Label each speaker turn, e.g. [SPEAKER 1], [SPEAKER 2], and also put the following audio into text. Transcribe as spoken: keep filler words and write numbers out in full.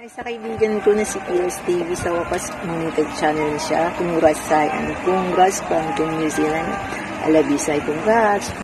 [SPEAKER 1] Ay, sa kaibigan ko na si Piers T V, sa wakas monetized channel siya. Congrats sa akin. Congrats from to New Zealand. Alabisay, congrats.